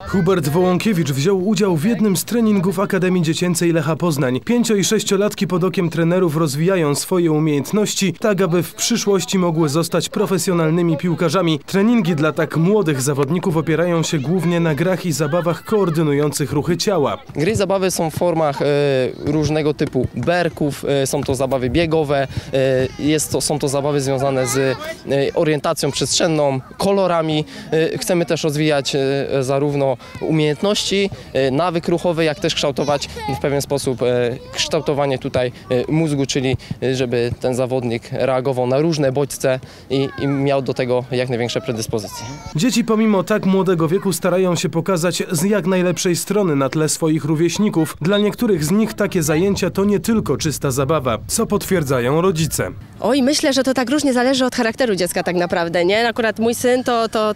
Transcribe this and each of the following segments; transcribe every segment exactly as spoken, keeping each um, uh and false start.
Hubert Wołąkiewicz wziął udział w jednym z treningów Akademii Dziecięcej Lecha Poznań. Pięcio- i sześciolatki pod okiem trenerów rozwijają swoje umiejętności, tak aby w przyszłości mogły zostać profesjonalnymi piłkarzami. Treningi dla tak młodych zawodników opierają się głównie na grach i zabawach koordynujących ruchy ciała. Gry i zabawy są w formach e, różnego typu berków, e, są to zabawy biegowe, e, jest to, są to zabawy związane z e, orientacją przestrzenną, kolorami. E, chcemy też rozwijać e, zarówno umiejętności, e, nawyk ruchowy, jak też kształtować w pewien sposób e, kształtowanie tutaj e, mózgu, czyli e, żeby ten zawodnik reagował na różne bodźce i, i miał do tego jak największe predyspozycje. Dzieci pomimo tak młodego wieku starają się pokazać z jak najlepszej strony na tle swoich rówieśników. Dla niektórych z nich takie zajęcia to nie tylko czysta zabawa, co potwierdzają rodzice. Oj, myślę, że to tak różnie zależy od charakteru dziecka tak naprawdę, nie? Akurat mój syn to, to,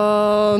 to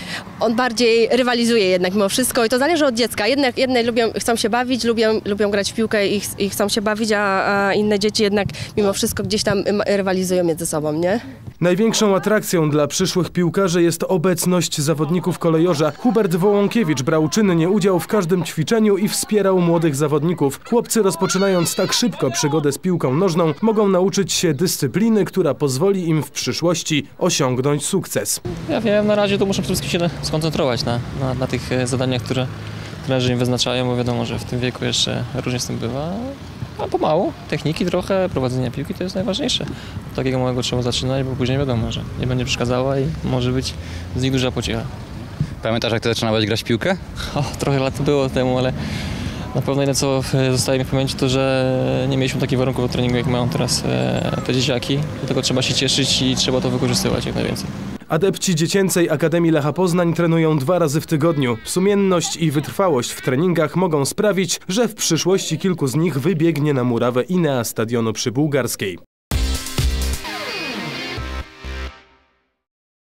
on bardziej rywalizuje jednak mimo wszystko i to zależy od dziecka. Jedne, jedne lubią, chcą się bawić, lubią, lubią grać w piłkę i, i chcą się bawić, a, a inne dzieci jednak mimo wszystko gdzieś tam rywalizują między sobą, nie? Największą atrakcją dla przyszłych piłkarzy jest obecność zawodników kolejorza. Hubert Wołąkiewicz brał czynnie udział w każdym ćwiczeniu i wspierał młodych zawodników. Chłopcy, rozpoczynając tak szybko przygodę z piłką nożną, mogą nauczyć się dyscypliny, która pozwoli im w przyszłości osiągnąć sukces. Ja wiem, na razie to muszę przede wszystkim się skoncentrować na, na, na tych zadaniach, które trenerzy im wyznaczają, bo wiadomo, że w tym wieku jeszcze różnie z tym bywa. A pomału, techniki trochę, prowadzenia piłki to jest najważniejsze. Od takiego małego trzeba zaczynać, bo później wiadomo, że nie będzie przeszkadzała i może być z nich duża pociecha. Pamiętasz, jak ty zaczynałeś grać w piłkę? O, trochę lat było temu, ale na pewno jedno, co zostaje mi w pamięci, to że nie mieliśmy takich warunków do treningu, jak mają teraz te dzieciaki. Do tego trzeba się cieszyć i trzeba to wykorzystywać jak najwięcej. Adepci Dziecięcej Akademii Lecha Poznań trenują dwa razy w tygodniu. Sumienność i wytrwałość w treningach mogą sprawić, że w przyszłości kilku z nich wybiegnie na murawę Inea stadionu przy Bułgarskiej.